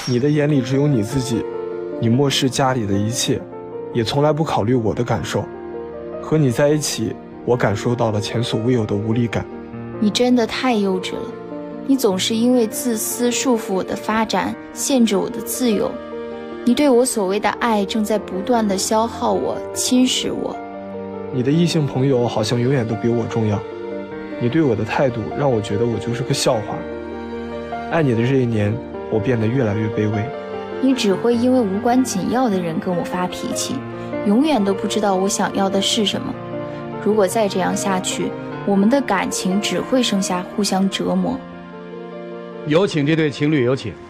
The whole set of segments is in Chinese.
你的眼里只有你自己，你漠视家里的一切，也从来不考虑我的感受。和你在一起，我感受到了前所未有的无力感。 你真的太幼稚了，你总是因为自私束缚我的发展，限制我的自由。你对我所谓的爱正在不断地消耗我，侵蚀我。 你的异性朋友好像永远都比我重要，你对我的态度让我觉得我就是个笑话。爱你的这一年，我变得越来越卑微。 你只会因为无关紧要的人跟我发脾气，永远都不知道我想要的是什么。如果再这样下去，我们的感情只会剩下互相折磨。 有请这对情侣，有请。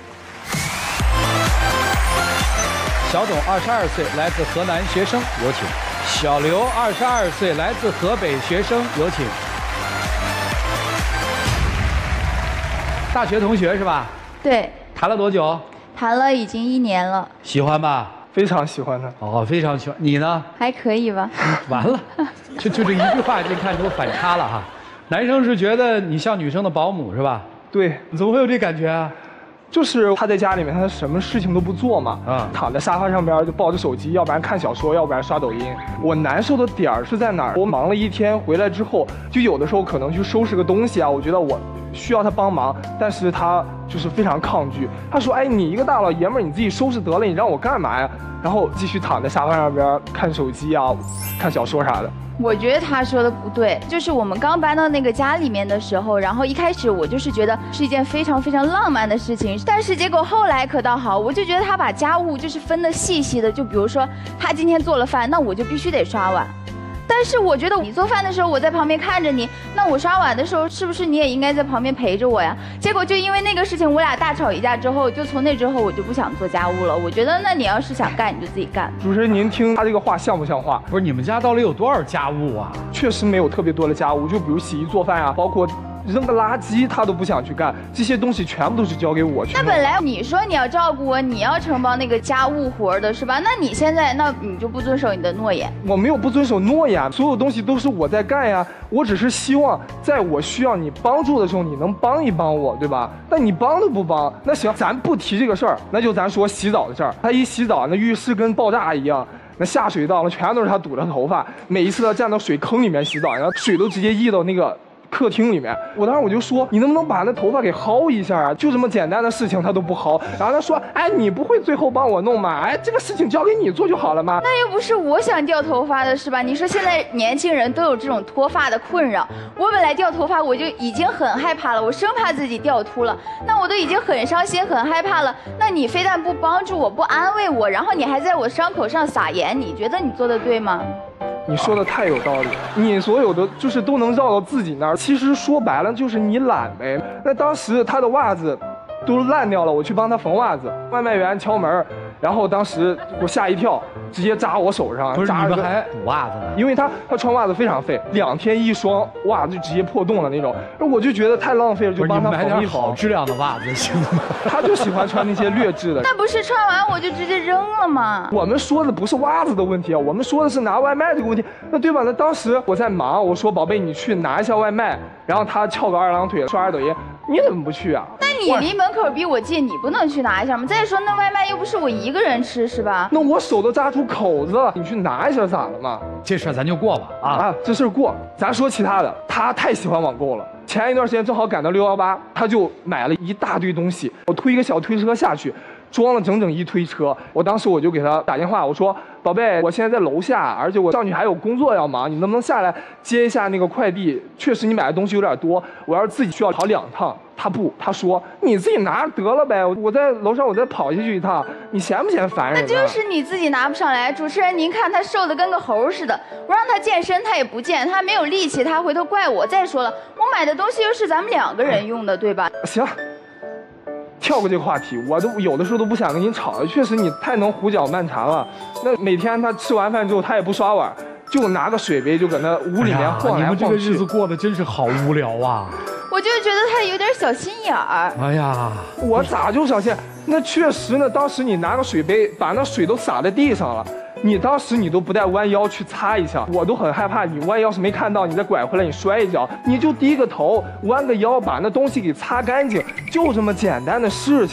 小董22岁，来自河南学生，有请。小刘22岁，来自河北学生，有请。大学同学是吧？ 对。 谈了多久？ 谈了已经1年了。 喜欢吧？ 非常喜欢他。 哦，非常喜欢。你呢？ 还可以吧。 完了，就这一句话就看出反差了哈。男生是觉得你像女生的保姆是吧？ 对。 怎么会有这感觉啊？ 就是他在家里面，他什么事情都不做嘛，躺在沙发上边就抱着手机，要不然看小说，要不然刷抖音。我难受的点儿是在哪儿？我忙了一天回来之后，就有的时候可能去收拾个东西啊，我觉得我需要他帮忙，但是他就是非常抗拒。他说：“哎，你一个大老爷们儿，你自己收拾得了，你让我干嘛呀？”然后继续躺在沙发上边看手机啊，看小说啥的。 我觉得他说的不对，就是我们刚搬到那个家里面的时候，然后一开始我就是觉得是一件非常非常浪漫的事情，但是结果后来可倒好，我就觉得他把家务就是分得细细的，就比如说他今天做了饭，那我就必须得刷碗。但是我觉得你做饭的时候我在旁边看着你，那我刷碗的时候是不是你也应该在旁边陪着我呀？结果就因为那个事情我俩大吵一架之后，就从那之后我就不想做家务了。我觉得那你要是想干你就自己干。 主持人您听他这个话像不像话？ 不是，你们家到底有多少家务啊？ 确实没有特别多的家务，就比如洗衣做饭啊，包括扔个垃圾他都不想去干，这些东西全部都是交给我去。 那本来你说你要照顾我，你要承包那个家务活的是吧？那你现在那你就不遵守你的诺言。 我没有不遵守诺言，所有东西都是我在干呀。我只是希望在我需要你帮助的时候，你能帮一帮我，对吧？那你帮都不帮，那行，咱不提这个事儿，那就咱说洗澡的事儿。他一洗澡，那浴室跟爆炸一样。那下水道那全都是他堵着头发，每一次他站到水坑里面洗澡，然后水都直接溢到那个客厅里面。我当时我就说，你能不能把那头发给薅一下啊？就这么简单的事情他都不薅。然后他说，哎，你不会最后帮我弄吗？哎，这个事情交给你做就好了吗？ 那又不是我想掉头发的是吧？你说现在年轻人都有这种脱发的困扰，我本来掉头发我就已经很害怕了，我生怕自己掉秃了，那我都已经很伤心很害怕了，那你非但不帮助我，不安慰我，然后你还在我伤口上撒盐，你觉得你做的对吗？ 你说的太有道理，你所有的就是都能绕到自己那儿。其实说白了就是你懒呗。那当时他的袜子都烂掉了，我去帮他缝袜子，外卖员敲门，然后当时我吓一跳，直接扎我手上。 不是， 扎你们还补袜子呢？ 因为他穿袜子非常费，2天1双袜子就直接破洞了那种。我就觉得太浪费了，就帮他缝一好质量的袜子行吗？ 他就喜欢穿那些劣质的。 那不是穿完我就直接扔了吗？ 我们说的不是袜子的问题啊，我们说的是拿外卖这个问题。那对吧？那当时我在忙，我说宝贝你去拿一下外卖，然后他翘个2郎腿刷着抖音，你怎么不去啊？ 那你离门口比我近，你不能去拿一下吗？再说那外卖又不是我一个人吃是吧？ 那我手都扎出口子了，你去拿一下咋了嘛？ 这事儿咱就过吧啊！ 这事儿过，咱说其他的。他太喜欢网购了，前一段时间正好赶到618，他就买了一大堆东西。我推一个小推车下去，装了整整1推车。我当时我就给他打电话，我说宝贝，我现在在楼下，而且我上去还有工作要忙，你能不能下来接一下那个快递？确实你买的东西有点多，我要是自己需要跑2趟。他说你自己拿得了呗，我在楼上我再跑下去一趟，你嫌不嫌烦人？ 那就是你自己拿不上来。主持人您看他瘦的跟个猴似的，我让他健身他也不健，他没有力气，他回头怪我。再说了，我买的东西又是咱们2个人用的，对吧？ 行，跳过这个话题，我都有的时候都不想跟你吵了。确实你太能胡搅蛮缠了。那每天他吃完饭之后他也不刷碗，就拿个水杯就搁那屋里面晃来晃去。 你们这个日子过得真是好无聊啊！ 我就觉得他有点小心眼儿。 哎呀， 我咋就小心？那确实呢，当时你拿个水杯把那水都洒在地上了，你当时你都不带弯腰去擦一下，我都很害怕你弯腰是没看到，你再拐回来你摔一跤，你就低个头弯个腰把那东西给擦干净，就这么简单的事情。 那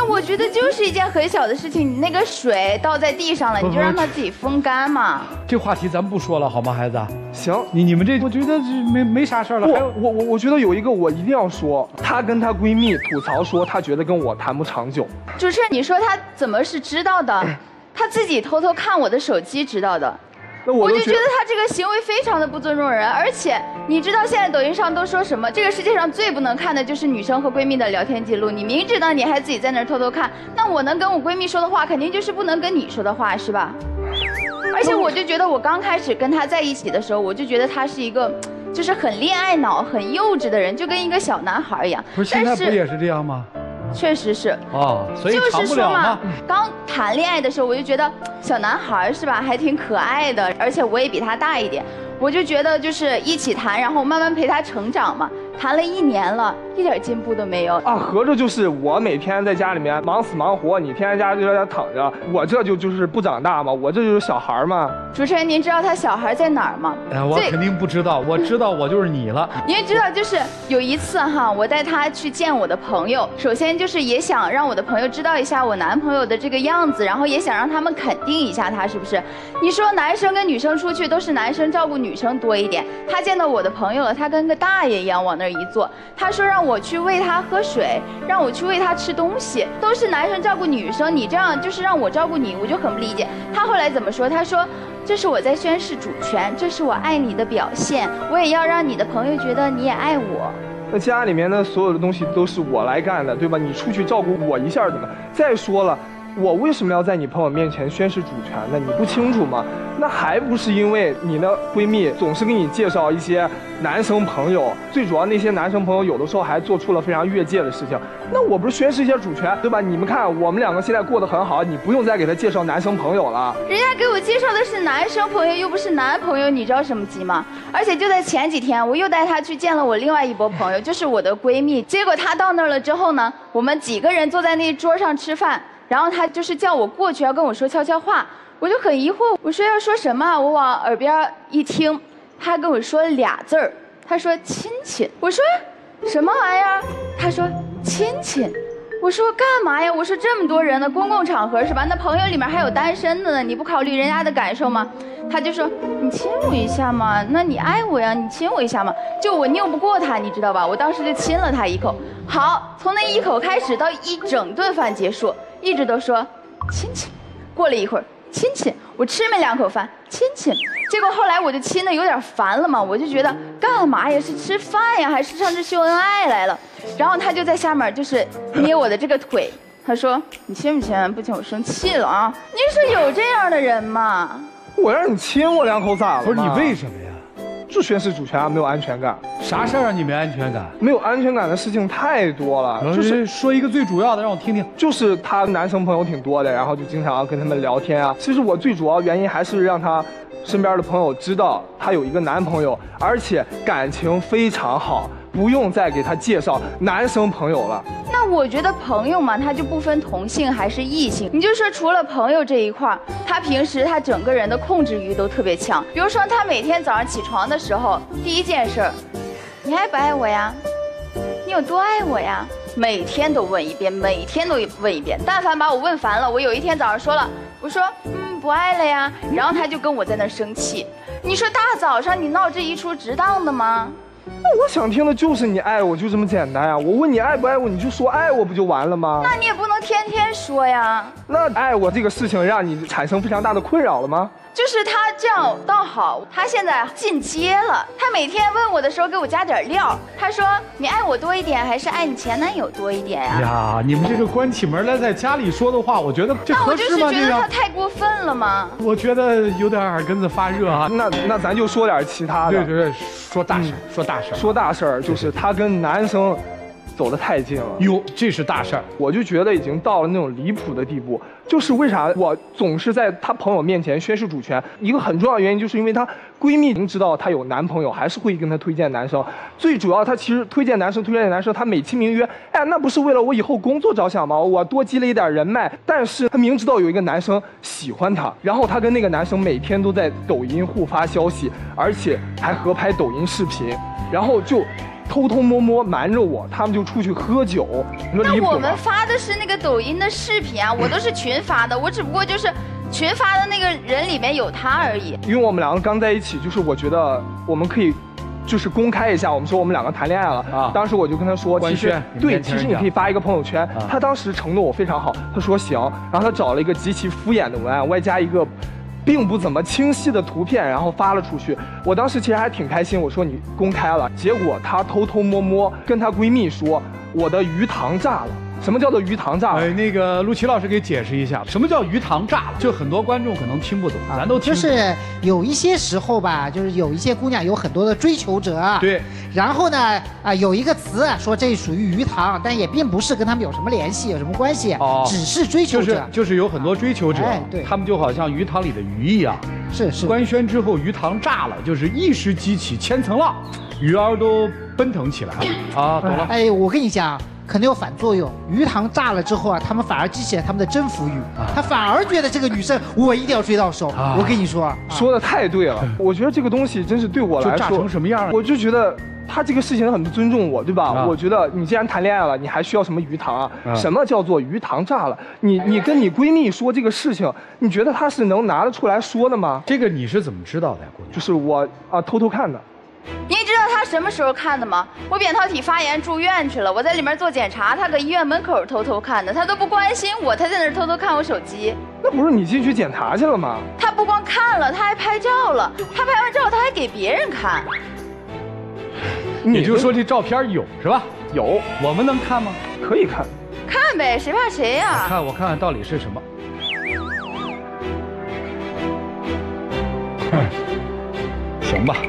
那我觉得就是一件很小的事情，你那个水倒在地上了，你就让它自己风干嘛。 这话题咱不说了好吗，孩子？ 行， 你们这我觉得没啥事儿了。还有我觉得有一个我一定要说，她跟她闺蜜吐槽说，她觉得跟我谈不长久。 主持人，你说她怎么是知道的？她自己偷偷看我的手机知道的。 那我就觉得她这个行为非常的不尊重人，而且你知道现在抖音上都说什么？这个世界上最不能看的就是女生和闺蜜的聊天记录。你明知道你还自己在那儿偷偷看，那我能跟我闺蜜说的话，肯定就是不能跟你说的话，是吧？而且我就觉得我刚开始跟她在一起的时候，我就觉得她是一个就是很恋爱脑、很幼稚的人，就跟一个小男孩一样。 不是现在不也是这样吗？ 确实是哦，所以长不了嘛。 刚谈恋爱的时候，我就觉得小男孩是吧，还挺可爱的，而且我也比他大一点，我就觉得就是一起谈，然后慢慢陪他成长嘛。谈了1年了，一点进步都没有啊！合着就是我每天在家里面忙死忙活，你天天家就在家躺着，我这就是不长大吗？我这就是小孩吗？ 主持人，您知道他小孩在哪儿吗？ 我肯定不知道，我知道我就是你了。 您知道，就是有一次哈，我带他去见我的朋友，首先就是也想让我的朋友知道一下我男朋友的这个样子，然后也想让他们肯定一下他是不是。你说男生跟女生出去都是男生照顾女生多一点，他见到我的朋友了，他跟个大爷一样往那儿一坐，他说让我去喂他喝水，让我去喂他吃东西，都是男生照顾女生，你这样就是让我照顾你，我就很不理解。他后来怎么说？他说这是我在宣示主权，这是我爱你的表现，我也要让你的朋友觉得你也爱我。 那家里面的所有的东西都是我来干的，对吧？你出去照顾我一下怎么？再说了，我为什么要在你朋友面前宣示主权呢？你不清楚吗？那还不是因为你的闺蜜总是给你介绍一些男生朋友，最主要那些男生朋友有的时候还做出了非常越界的事情。那我不是宣示一下主权，对吧？你们看我们两个现在过得很好，你不用再给他介绍男生朋友了。 人家给我介绍的是男生朋友，又不是男朋友，你着什么急吗？而且就在前几天，我又带他去见了我另外一波朋友，就是我的闺蜜。结果他到那儿了之后呢，我们几个人坐在那桌上吃饭，然后他就是叫我过去要跟我说悄悄话。我就很疑惑，我说要说什么？我往耳边一听，他跟我说俩字儿，他说亲亲。我说什么玩意儿？他说亲亲。我说干嘛呀？我说这么多人呢，公共场合是吧？那朋友里面还有单身的呢，你不考虑人家的感受吗？他就说你亲我一下嘛，那你爱我呀，你亲我一下嘛。就我拗不过他，你知道吧？我当时就亲了他一口。好，从那一口开始到一整顿饭结束，一直都说亲亲。过了一会儿。亲亲，我吃没2口饭，亲亲。结果后来我就亲的有点烦了嘛，我就觉得干嘛呀？是吃饭呀，还是上这秀恩爱来了？然后他就在下面就是捏我的这个腿，他说你亲不亲？不亲我生气了啊！您说有这样的人吗？ 我让你亲我2口咋了？ 不是你为什么呀？ 就宣示主权啊，没有安全感。 啥事儿让你没安全感？ 没有安全感的事情太多了， 就是说一个最主要的，让我听听。 就是她男生朋友挺多的，然后就经常跟他们聊天啊。其实我最主要原因还是让她身边的朋友知道她有一个男朋友，而且感情非常好，不用再给她介绍男生朋友了。 那我觉得朋友嘛，他就不分同性还是异性。你就说除了朋友这一块，他平时他整个人的控制欲都特别强。比如说他每天早上起床的时候，第一件事，你爱不爱我呀？你有多爱我呀？每天都问一遍，每天都问一遍。但凡把我问烦了，我有一天早上说了，我说不爱了呀，然后他就跟我在那生气。你说大早上你闹这一出值当的吗？ 那我想听的就是你爱我，就这么简单呀。我问你爱不爱我，你就说爱我，不就完了吗？ 那你也不能天天说呀。 那爱我这个事情让你产生非常大的困扰了吗？ 就是他这样倒好，他现在进阶了。他每天问我的时候给我加点料。他说你爱我多一点，还是爱你前男友多一点呀？ 呀，你们这个关起门来在家里说的话，我觉得这合适吗？ 那我就是觉得他太过分了吗？ 我觉得有点耳根子发热啊。 那咱就说点其他的。 对，说大事，说大事。 说大事儿就是他跟男生走得太近了。 哟，这是大事儿。 我就觉得已经到了那种离谱的地步。就是为啥我总是在她朋友面前宣示主权？一个很重要的原因就是因为她闺蜜明知道她有男朋友，还是会跟她推荐男生。最主要，她其实推荐男生，她美其名曰，哎，那不是为了我以后工作着想吗？我多积累一点人脉。但是她明知道有一个男生喜欢她，然后她跟那个男生每天都在抖音互发消息，而且还合拍抖音视频，然后就偷偷摸摸瞒着我，他们就出去喝酒。你说离谱吗？ 那我们发的是那个抖音的视频啊，我都是群发的，我只不过就是群发的那个人里面有他而已。 因为我们两个刚在一起，就是我觉得我们可以。就是公开一下，我们说我们两个谈恋爱了啊！当时我就跟他说，其实对，其实你可以发一个朋友圈。他当时承诺我非常好，他说行，然后他找了一个极其敷衍的文案，外加一个并不怎么清晰的图片，然后发了出去。我当时其实还挺开心，我说你公开了，结果她偷偷摸摸跟她闺蜜说我的鱼塘炸了。什么叫做鱼塘炸了？ 那个陆琪老师给解释一下，什么叫鱼塘炸了？就很多观众可能听不懂，咱都听不懂。 就是有一些时候吧，就是有一些姑娘有很多的追求者， 对。 然后呢，有一个词说这属于鱼塘，但也并不是跟他们有什么联系，有什么关系，只是追求者。 就是有很多追求者， 对， 他们就好像鱼塘里的鱼一样。 是。 官宣之后，鱼塘炸了，就是一时激起千层浪，鱼儿都奔腾起来了啊！懂了。 我跟你讲。可能有反作用，鱼塘炸了之后啊，他们反而激起了他们的征服欲，他反而觉得这个女生我一定要追到手。我跟你说， 说的太对了，我觉得这个东西真是对我来说， 炸成什么样了？ 我就觉得他这个事情很不尊重我，对吧？我觉得你既然谈恋爱了，你还需要什么鱼塘啊？什么叫做鱼塘炸了？你跟你闺蜜说这个事情，你觉得她是能拿得出来说的吗？ 这个你是怎么知道的，姑娘？ 就是我偷偷看的。 你知道他什么时候看的吗？我扁桃体发炎住院去了，我在里面做检查，他搁医院门口偷偷看的，他都不关心我，他在那儿偷偷看我手机。 那不是你进去检查去了吗？ 他不光看了，他还拍照了，他拍完照他还给别人看。 也就是说这照片有是吧？ 有， 我们能看吗？ 可以看。 看呗，谁怕谁呀？ 我看看到底是什么。行吧。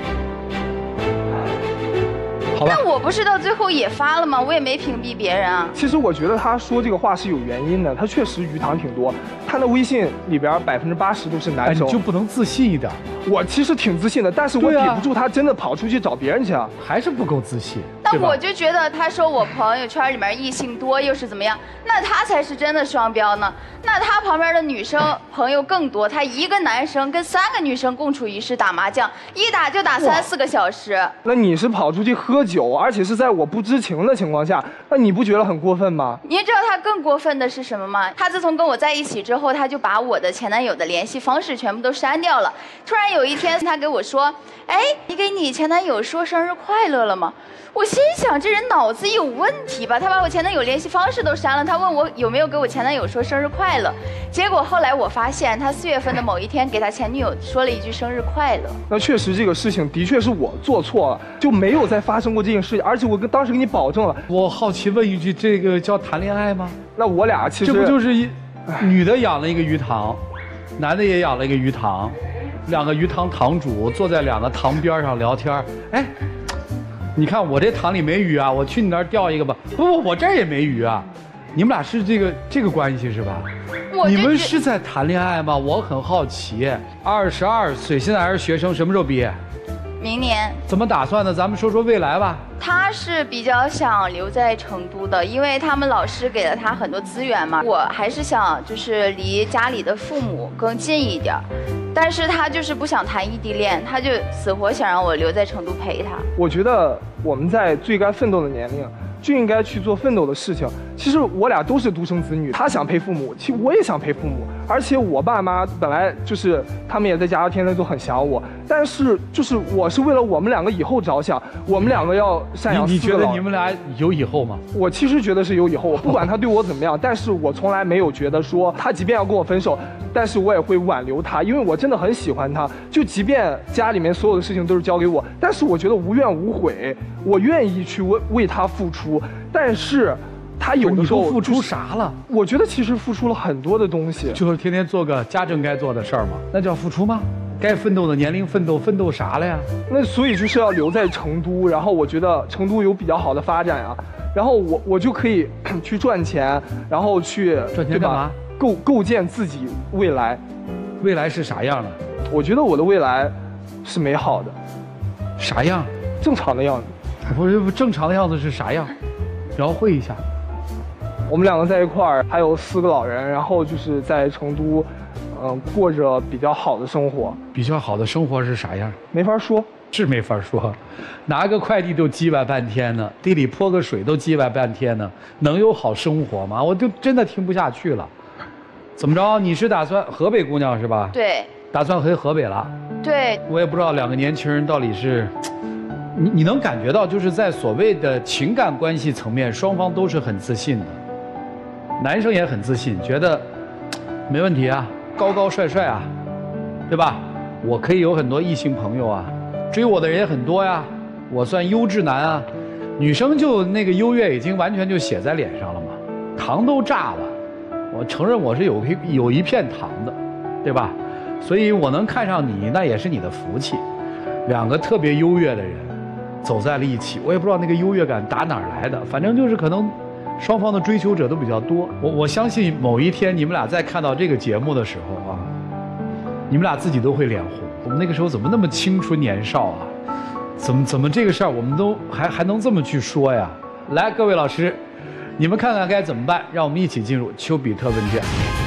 那我不是到最后也发了吗？我也没屏蔽别人啊。 其实我觉得他说这个话是有原因的，他确实鱼塘挺多，他的微信里边80%都是男生。 你就不能自信一点？ 我其实挺自信的，但是我抵不住他真的跑出去找别人去啊， 还是不够自信。 那我就觉得他说我朋友圈里面异性多又是怎么样？那他才是真的双标呢。那他旁边的女生朋友更多，他一个男生跟3个女生共处一室打麻将，一打就打3、4个小时。 那你是跑出去喝酒，而且是在我不知情的情况下，那你不觉得很过分吗？ 你知道他更过分的是什么吗？他自从跟我在一起之后，他就把我的前男友的联系方式全部都删掉了。突然有一天，他给我说：“哎，你给你前男友说生日快乐了吗？”我心想，这人脑子有问题吧？他把我前男友联系方式都删了，他问我有没有给我前男友说生日快乐。结果后来我发现，他4月份的某一天给他前女友说了一句生日快乐。 那确实这个事情的确是我做错了，就没有再发生过这件事情。而且我当时给你保证了。 我好奇问一句，这个叫谈恋爱吗？ 那我俩其实这不就是女的养了一个鱼塘，男的也养了一个鱼塘，2个鱼塘塘主坐在2个塘边上聊天。哎，你看我这塘里没鱼啊，我去你那儿钓一个吧。不，我这儿也没鱼啊。你们俩是这个关系是吧？你们是在谈恋爱吗？我很好奇。22岁，现在还是学生，什么时候毕业？ 明年。 怎么打算的？咱们说说未来吧。 他是比较想留在成都的，因为他们老师给了他很多资源嘛。我还是想就是离家里的父母更近一点，但是他就是不想谈异地恋，他就死活想让我留在成都陪他。 我觉得我们在最该奋斗的年龄就应该去做奋斗的事情。其实我俩都是独生子女，他想陪父母，其实我也想陪父母。而且我爸妈本来就是他们也在家天天都很想我，但是就是我是为了我们2个以后着想，我们2个要赡养4个老人。 你觉得你们俩有以后吗？ 我其实觉得是有以后，不管他对我怎么样，但是我从来没有觉得说他即便要跟我分手，但是我也会挽留他，因为我真的很喜欢他。就即便家里面所有的事情都是交给我，但是我觉得无怨无悔，我愿意去为他付出。但是他有的时候付出啥了？ 我觉得其实付出了很多的东西， 就是天天做个家政该做的事儿嘛，那叫付出吗？该奋斗的年龄奋斗啥了呀？那所以就是要留在成都，然后我觉得成都有比较好的发展啊，然后我就可以去赚钱，然后去赚钱干嘛？ 构建自己未来。 未来是啥样的？ 我觉得我的未来是美好的。 啥样？ 正常的样子。 不正常的样子是啥样？描绘一下。 我们2个在一块儿，还有4个老人，然后就是在成都，过着比较好的生活。 比较好的生活是啥样？ 没法说。 是没法说，拿个快递都叽歪半天呢，地里泼个水都叽歪半天呢，能有好生活吗？我就真的听不下去了。怎么着？你是打算河北姑娘是吧？ 对， 打算回河北了？ 对， 我也不知道两个年轻人到底是，你能感觉到就是在所谓的情感关系层面，双方都是很自信的，男生也很自信，觉得没问题啊，高高帅帅啊，对吧？我可以有很多异性朋友啊，追我的人也很多呀，我算优质男啊。女生就那个优越已经完全就写在脸上了嘛，糖都炸了，我承认我是有一片糖的，对吧？所以我能看上你，那也是你的福气。两个特别优越的人走在了一起，我也不知道那个优越感打哪儿来的，反正就是可能双方的追求者都比较多。我相信某一天你们俩再看到这个节目的时候啊，你们俩自己都会脸红。我们那个时候怎么那么青春年少啊？怎么这个事儿我们都还能这么去说呀？来，各位老师，你们看看该怎么办？让我们一起进入丘比特问卷。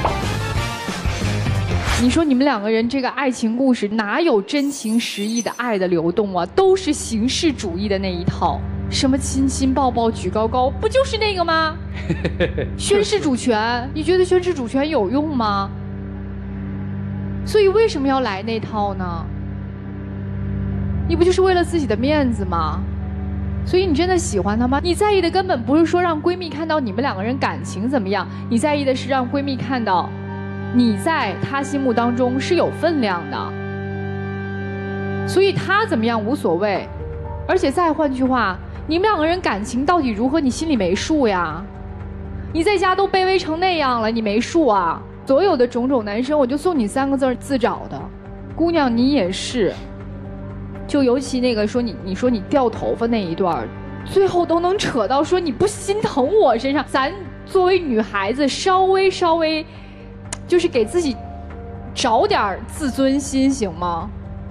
你说你们两个人这个爱情故事哪有真情实意的爱的流动啊？都是形式主义的那一套，什么亲亲抱抱举高高，不就是那个吗？宣示主权，你觉得宣示主权有用吗？所以为什么要来那套呢？你不就是为了自己的面子吗？所以你真的喜欢他吗？你在意的根本不是说让闺蜜看到你们两个人感情怎么样，你在意的是让闺蜜看到你在她心目当中是有分量的。所以她怎么样无所谓，而且再换句话，你们两个人感情到底如何，你心里没数呀？你在家都卑微成那样了，你没数啊？所有的种种男生，我就送你3个字：自找的。姑娘，你也是。就尤其那个说你说你掉头发那一段，最后都能扯到说你不心疼我身上。咱作为女孩子，稍微，就是给自己找点自尊心，行吗？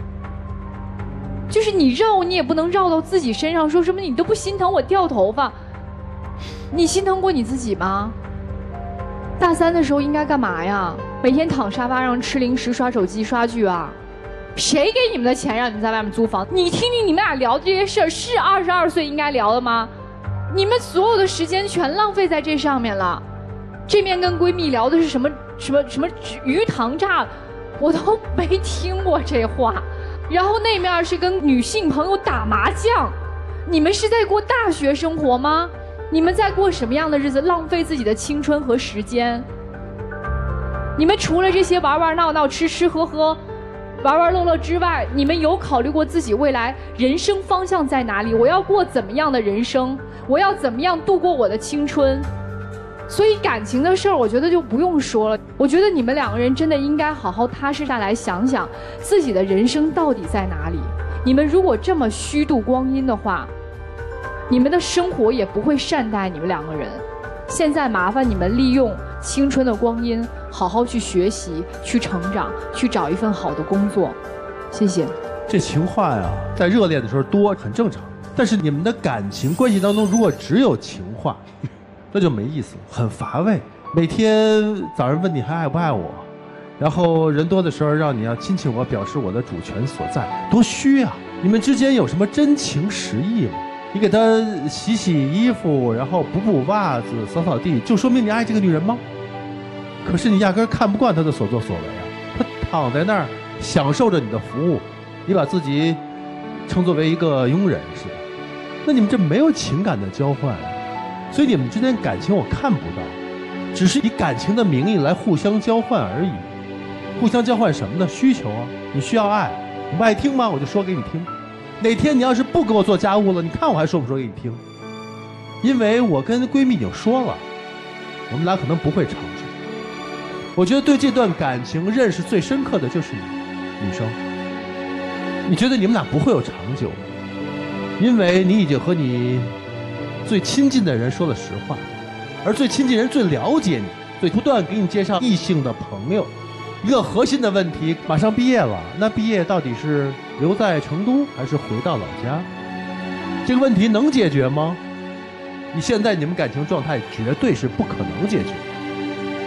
就是你绕，你也不能绕到自己身上，说什么你都不心疼我掉头发，你心疼过你自己吗？大3的时候应该干嘛呀？每天躺沙发上吃零食、刷手机、刷剧啊？谁给你们的钱让你们在外面租房？你听听你们俩聊的这些事儿，是22岁应该聊的吗？你们所有的时间全浪费在这上面了。这面跟闺蜜聊的是什么鱼塘炸，我都没听过这话。然后那面是跟女性朋友打麻将，你们是在过大学生活吗？你们在过什么样的日子？浪费自己的青春和时间。你们除了这些玩玩闹闹、吃吃喝喝、玩玩乐乐之外，你们有考虑过自己未来人生方向在哪里？我要过怎么样的人生？我要怎么样度过我的青春？所以感情的事儿，我觉得就不用说了。我觉得你们两个人真的应该好好踏实下来，想想自己的人生到底在哪里。你们如果这么虚度光阴的话，你们的生活也不会善待你们两个人。现在麻烦你们利用青春的光阴，好好去学习、去成长、去找一份好的工作。谢谢。 这情话呀，在热恋的时候多很正常，但是你们的感情关系当中，如果只有情话，那就没意思，很乏味。每天早上问你还爱不爱我，然后人多的时候让你要亲亲我，表示我的主权所在，多虚啊！你们之间有什么真情实意吗？你给他洗洗衣服，然后补补袜子、扫扫地，就说明你爱这个女人吗？可是你压根看不惯她的所作所为啊！她躺在那儿享受着你的服务，你把自己称作为一个佣人似的，那你们这没有情感的交换，所以你们之间感情我看不到，只是以感情的名义来互相交换而已。互相交换什么呢？需求啊！你需要爱，你不爱听吗？我就说给你听。哪天你要是不给我做家务了，你看我还说不说给你听？因为我跟闺蜜已经说了，我们俩可能不会长久。我觉得对这段感情认识最深刻的就是你，女生。你觉得你们俩不会有长久，因为你已经和你最亲近的人说了实话，而最亲近人最了解你，最不断给你介绍异性的朋友。一个核心的问题，马上毕业了，那毕业到底是留在成都还是回到老家？这个问题能解决吗？你现在你们感情状态绝对是不可能解决。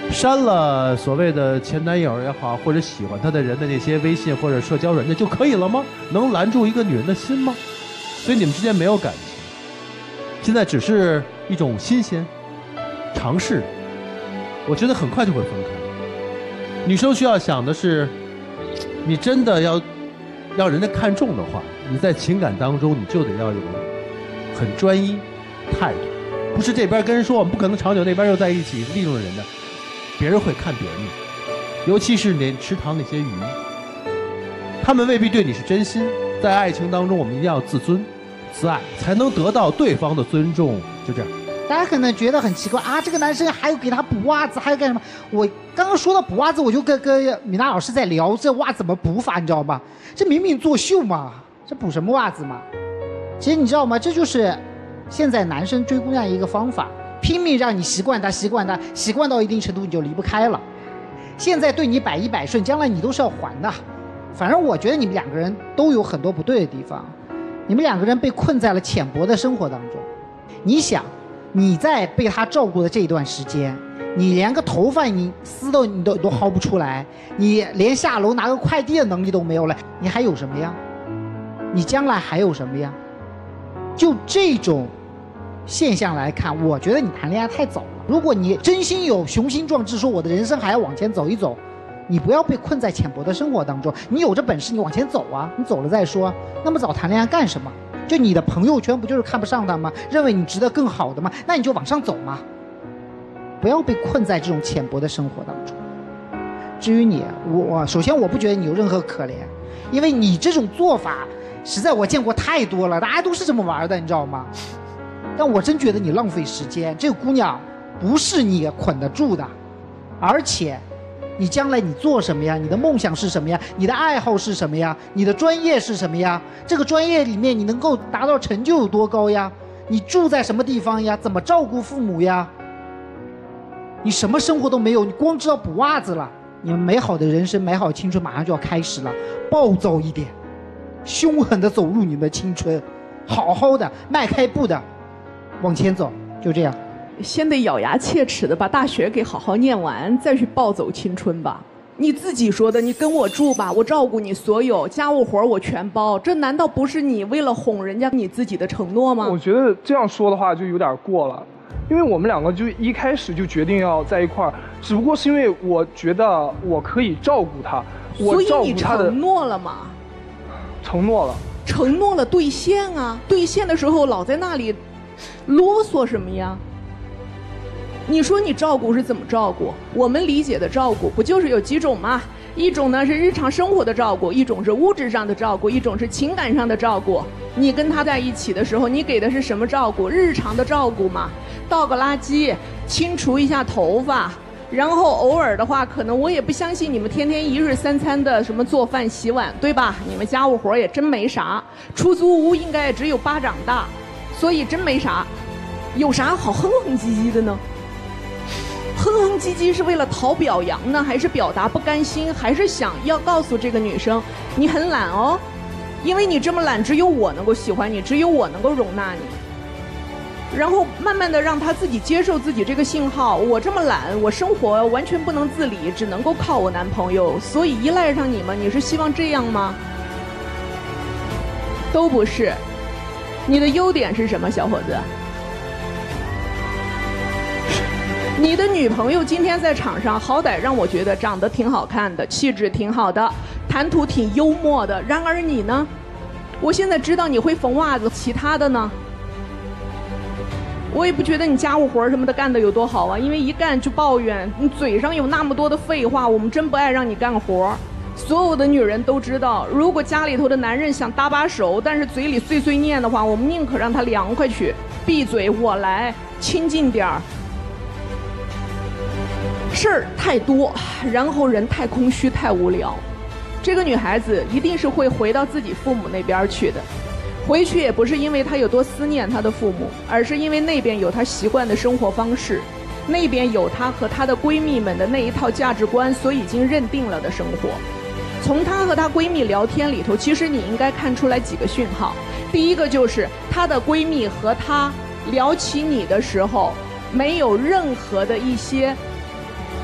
删了所谓的前男友也好，或者喜欢他的人的那些微信或者社交软件就可以了吗？能拦住一个女人的心吗？所以你们之间没有感情，现在只是一种新鲜尝试，我觉得很快就会分开。女生需要想的是，你真的要让人家看重的话，你在情感当中你就得要有很专一态度，不是这边跟人说我们不可能长久，那边又在一起利用人的，别人会看扁你，尤其是那池塘那些鱼，他们未必对你是真心。在爱情当中，我们一定要自尊、自爱，才能得到对方的尊重。就这样。 大家可能觉得很奇怪啊，这个男生还要给他补袜子，还要干什么？我刚刚说到补袜子，我就跟米娜老师在聊这袜子怎么补法，你知道吗？这明明作秀嘛，这补什么袜子嘛？其实你知道吗？这就是现在男生追姑娘一个方法，拼命让你习惯他，习惯他，习惯到一定程度你就离不开了。现在对你百依百顺，将来你都是要还的。反正我觉得你们两个人都有很多不对的地方，你们两个人被困在了浅薄的生活当中。你想，你在被他照顾的这一段时间，你连个头发你丝都你都薅不出来，你连下楼拿个快递的能力都没有了，你还有什么呀？你将来还有什么呀？就这种现象来看，我觉得你谈恋爱太早了。如果你真心有雄心壮志，说我的人生还要往前走一走，你不要被困在浅薄的生活当中。你有这本事，你往前走啊，你走了再说。那么早谈恋爱干什么？就你的朋友圈不就是看不上他吗？认为你值得更好的吗？那你就往上走嘛，不要被困在这种浅薄的生活当中。至于你，我首先我不觉得你有任何可怜，因为你这种做法实在我见过太多了，大家都是这么玩的，你知道吗？但我真觉得你浪费时间，这个姑娘不是你捆得住的，而且你将来你做什么呀？你的梦想是什么呀？你的爱好是什么呀？你的专业是什么呀？这个专业里面你能够达到成就有多高呀？你住在什么地方呀？怎么照顾父母呀？你什么生活都没有，你光知道补袜子了。你们美好的人生、美好的青春马上就要开始了，暴躁一点，凶狠地走入你们的青春，好好的迈开步的往前走，就这样。 先得咬牙切齿的把大学给好好念完，再去暴走青春吧。你自己说的，你跟我住吧，我照顾你所有家务活我全包，这难道不是你为了哄人家你自己的承诺吗？ 我觉得这样说的话就有点过了，因为我们两个就一开始就决定要在一块儿，只不过是因为我觉得我可以照顾他，我照顾他的。 所以你承诺了吗？ 承诺了。 承诺了兑现啊！兑现的时候老在那里啰嗦什么呀？你说你照顾是怎么照顾？我们理解的照顾不就是有几种吗？一种呢是日常生活的照顾，一种是物质上的照顾，一种是情感上的照顾。你跟他在一起的时候，你给的是什么照顾？日常的照顾嘛，倒个垃圾，清除一下头发，然后偶尔的话，可能我也不相信你们天天一日三餐的什么做饭洗碗，对吧？你们家务活也真没啥，出租屋应该也只有巴掌大，所以真没啥。有啥好哼哼唧唧的呢？哼哼唧唧是为了讨表扬呢，还是表达不甘心，还是想要告诉这个女生你很懒哦，因为你这么懒，只有我能够喜欢你，只有我能够容纳你。然后慢慢的让她自己接受自己这个信号，我这么懒，我生活完全不能自理，只能够靠我男朋友，所以依赖上你们，你是希望这样吗？都不是。你的优点是什么，小伙子？你的女朋友今天在场上好歹让我觉得长得挺好看的，气质挺好的，谈吐挺幽默的，然而你呢？我现在知道你会缝袜子，其他的呢？我也不觉得你家务活什么的干得有多好啊，因为一干就抱怨，你嘴上有那么多的废话，我们真不爱让你干活。所有的女人都知道，如果家里头的男人想搭把手，但是嘴里碎碎念的话，我们宁可让他凉快去，闭嘴，我来，亲近点儿。事儿太多，然后人太空虚太无聊，这个女孩子一定是会回到自己父母那边去的。回去也不是因为她有多思念她的父母，而是因为那边有她习惯的生活方式，那边有她和她的闺蜜们的那一套价值观所已经认定了的生活。从她和她闺蜜聊天里头，其实你应该看出来几个讯号。第一个就是她的闺蜜和她聊起你的时候，没有任何的一些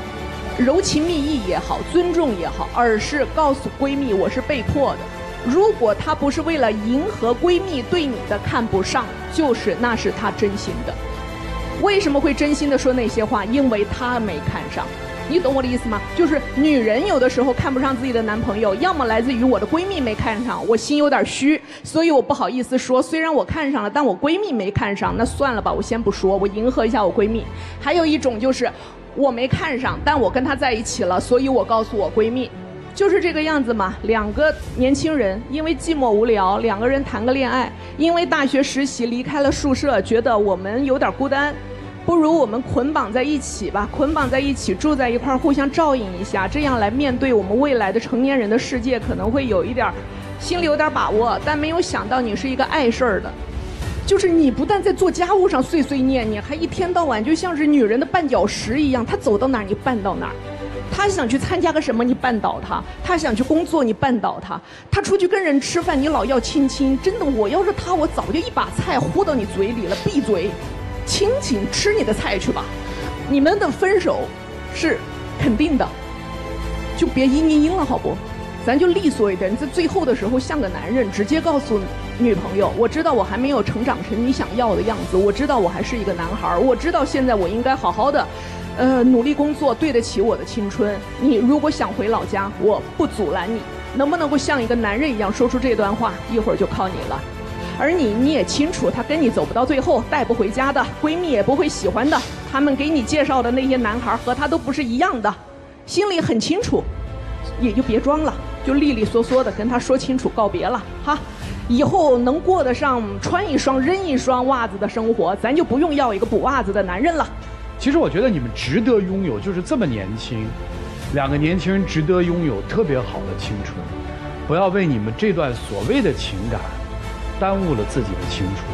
柔情蜜意也好，尊重也好，而是告诉闺蜜我是被迫的。如果她不是为了迎合闺蜜对你的看不上，那是她真心的。为什么会真心的说那些话？因为她没看上。你懂我的意思吗？就是女人有的时候看不上自己的男朋友，要么来自于我的闺蜜没看上，我心有点虚，所以我不好意思说。虽然我看上了，但我闺蜜没看上，那算了吧，我先不说，我迎合一下我闺蜜。还有一种就是我没看上，但我跟她在一起了，所以我告诉我闺蜜，就是这个样子嘛。两个年轻人因为寂寞无聊，两个人谈个恋爱，因为大学实习离开了宿舍，觉得我们有点孤单。不如我们捆绑在一起吧，捆绑在一起住在一块儿，互相照应一下，这样来面对我们未来的成年人的世界，可能会有一点心里有点把握。但没有想到你是一个碍事儿的，就是你不但在做家务上碎碎念，你还一天到晚就像是女人的绊脚石一样，她走到哪儿你绊到哪儿。她想去参加个什么你绊倒她，她想去工作你绊倒她，她出去跟人吃饭你老要亲亲。真的，我要是她，我早就一把菜呼到你嘴里了，闭嘴。亲亲，吃你的菜去吧。你们的分手是肯定的，就别阴了好不？咱就利索一点，在最后的时候像个男人，直接告诉女朋友，我知道我还没有成长成你想要的样子，我知道我还是一个男孩，我知道现在我应该好好的努力工作，对得起我的青春。你如果想回老家，我不阻拦你，能不能够像一个男人一样说出这段话，一会儿就靠你了。而你也清楚，他跟你走不到最后，带不回家的，闺蜜也不会喜欢的，他们给你介绍的那些男孩和他都不是一样的，心里很清楚，也就别装了，就利利索索的跟他说清楚告别了哈。以后能过得上穿一双扔一双袜子的生活，咱就不用要一个补袜子的男人了。 其实我觉得你们值得拥有，就是这么年轻，两个年轻人值得拥有特别好的青春，不要为你们这段所谓的情感耽误了自己的青春。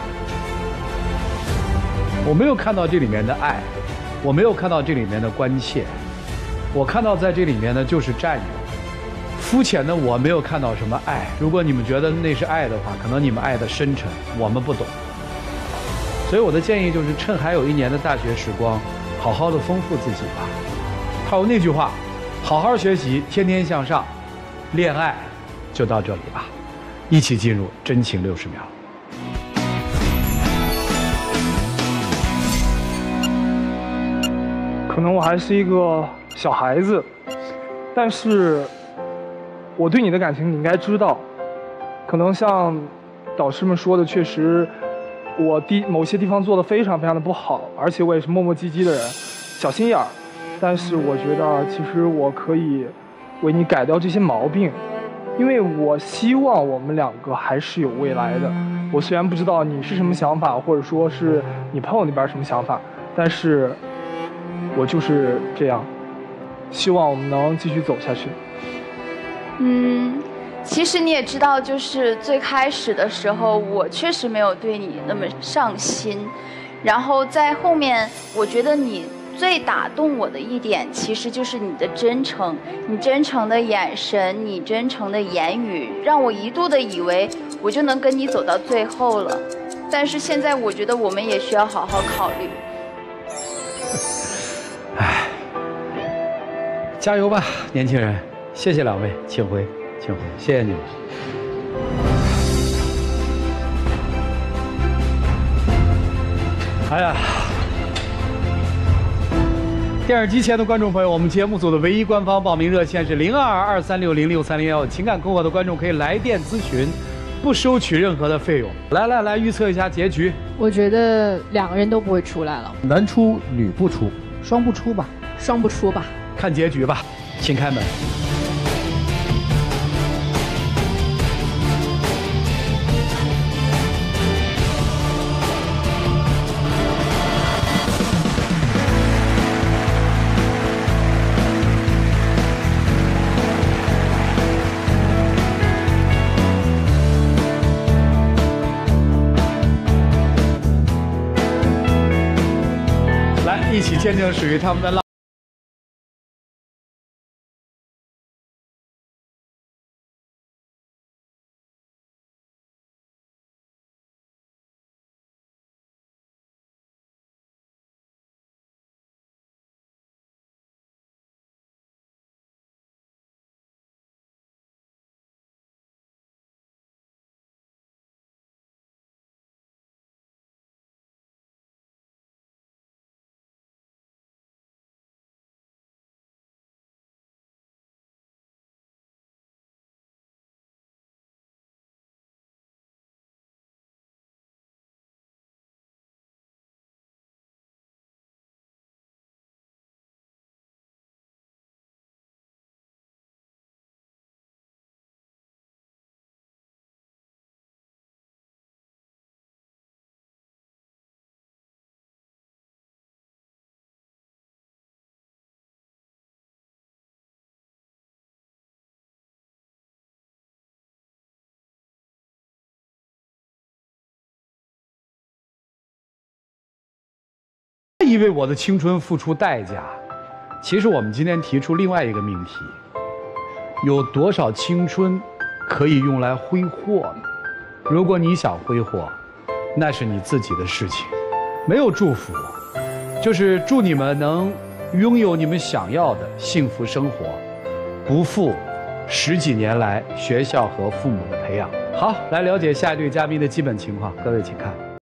我没有看到这里面的爱，我没有看到这里面的关切，我看到在这里面的就是占有。肤浅的我没有看到什么爱。如果你们觉得那是爱的话，可能你们爱的深沉，我们不懂。所以我的建议就是，趁还有1年的大学时光，好好的丰富自己吧。还有那句话，好好学习，天天向上，恋爱就到这里吧。一起进入真情60秒。 可能我还是一个小孩子，但是我对你的感情你应该知道。可能像导师们说的，确实我某些地方做得非常非常的不好，而且我也是磨磨唧唧的人，小心眼儿。但是我觉得其实我可以为你改掉这些毛病。因为我希望我们2个还是有未来的。我虽然不知道你是什么想法，或者说是你朋友那边什么想法，但是我就是这样，希望我们能继续走下去。 其实你也知道，就是最开始的时候，我确实没有对你那么上心，然后在后面，我觉得你最打动我的一点，其实就是你的真诚，你真诚的眼神，你真诚的言语，让我一度的以为我就能跟你走到最后了。但是现在我觉得我们也需要好好考虑。 加油吧，年轻人！谢谢2位，请回，请回，谢谢你们。哎呀！电视机前的观众朋友，我们节目组的唯一官方报名热线是0223606301，情感困惑的观众可以来电咨询，不收取任何的费用。来，预测一下结局。 我觉得2个人都不会出来了， 男出女不出， 双不出吧， 双不出吧。 看结局吧，请开门。来，一起见证属于他们的浪。 意为我的青春付出代价。其实我们今天提出另外一个命题：有多少青春可以用来挥霍呢？如果你想挥霍，那是你自己的事情。没有祝福，就是祝你们能拥有你们想要的幸福生活，不负10几年来学校和父母的培养。好，来了解下一对嘉宾的基本情况，各位请看。